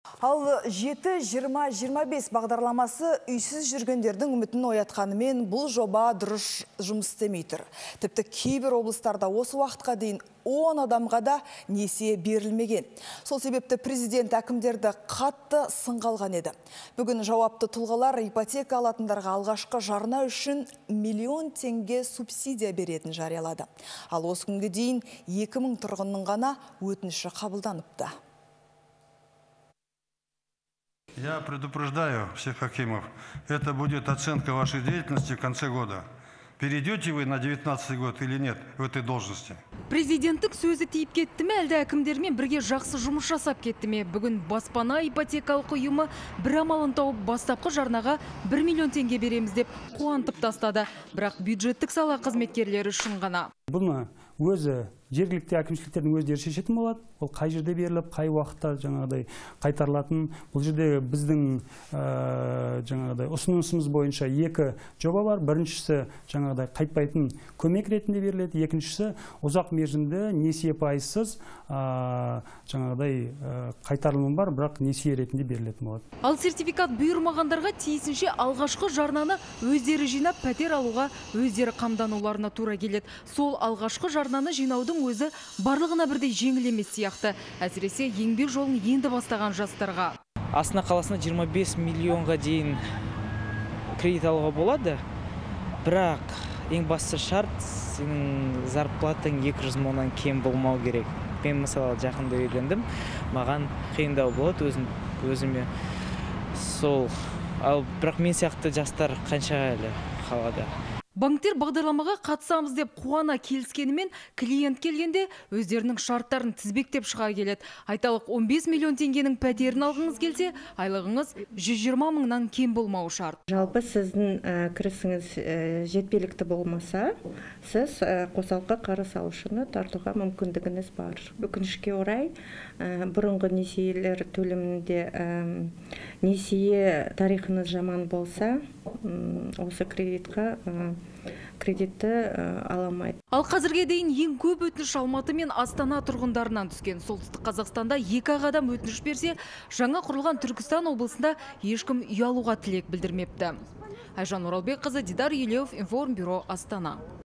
Ал 7-20-25 бағдарламасы үйсіз жүргендердің үмітін оятқанымен бұл жоба дұрыс жұмыс істемей тұр. Тіпті кейбір облыстарда осы уақытқа дейін 10 адамға да несие берілмеген. Сол себепті президент әкімдерді қатты сынға алған еді. Бүгін жауапты тұлғалар ипотека алатындарға алғашқы жарна үшін миллион теңге субсидия беретін жариялады. Ал осы күнге дейін 2000 тұрғынның ғана өтініші қабылданыпты. Я предупреждаю всех акимов, это будет оценка вашей деятельности в конце года. Перейдете вы на 19 год или нет в этой должности? Президенттік сөзі тиіп кетті ме, әлде әкімдермен бірге жақсы жұмыс жасап кетті ме? Бүгін баспана ипотекалық ұйымы бір амалын тауып бастапқы жарнаға 1 миллион теңге береміз деп қуантып тастады. Бірақ бюджеттік сала қызметкерлері үшін ғана. Бұны өзі жергілікті әкімшіліктердің өздері шешетін болады. Ол қай жерде беріліп, қай уақытта жаңағыдай қайтарылатын. Бұл жерде біздің жаңағыдай ұсынысымыз бойынша екі жоба бар. Біріншісі жаңағыдай қайтпайтын көмек ретінде беріледі. Екіншісі ұзақ мерзімді несие пайызсыз жаңағыдай қайтарылымы бар, бірақ несие ретінде берілетін болады. Ал сертификат бұйырмағандарға тиісінше алғашқы жарнаны өздері жинап, пәтер алуға өздері қамдануларына тура келеді. Сол алғашқы жарнаны жинаудың өзі барлығына бірдей жеңіл емес сияқты. Әсіресе еңбек жолын енді бастаған жастарға. Астана қаласына 25 миллионға дейін кредит алуға болады. Бірақ ең басты шарт, сенің зарплатың 200 мыңнан кем болмау керек. Мен мысалы жақында үйлендім, маған қиындау болады өзіме. Сол, ал бірақ мен сияқты жастар қанша әлі қалада. Банктер бағдарламаға қатысамыз деп қуана келіскенімен, клиент келгенде өздерінің шарттарын тізбектеп шыға келеді. Айталық 15 миллион теңгенің пәтерін алғыңыз келсе, айлығыңыз 120 мыңнан кем болмауы шарт. Жалпы сіздің кірісіңіз жетпелікті болмаса, сіз қосалқы қарыз алушыны тартуға мүмкіндігіңіз бар. Өкінішке орай, бұрынғы несиелер төлімінде несие тарихыңыз жаман болса, осы кредитті аламайды. Ал қазірге дейін ең көп өтініш Алматы мен Астана тұрғындарынан түскен. Солтүстік Қазақстанда 2 адам өтініш берсе, жаңа құрылған Түркістан облысында ешкім үй алуға тілек білдірмепті. Айжан Оралбекқызы, Дидар Елеуов, Информбюро, Астана.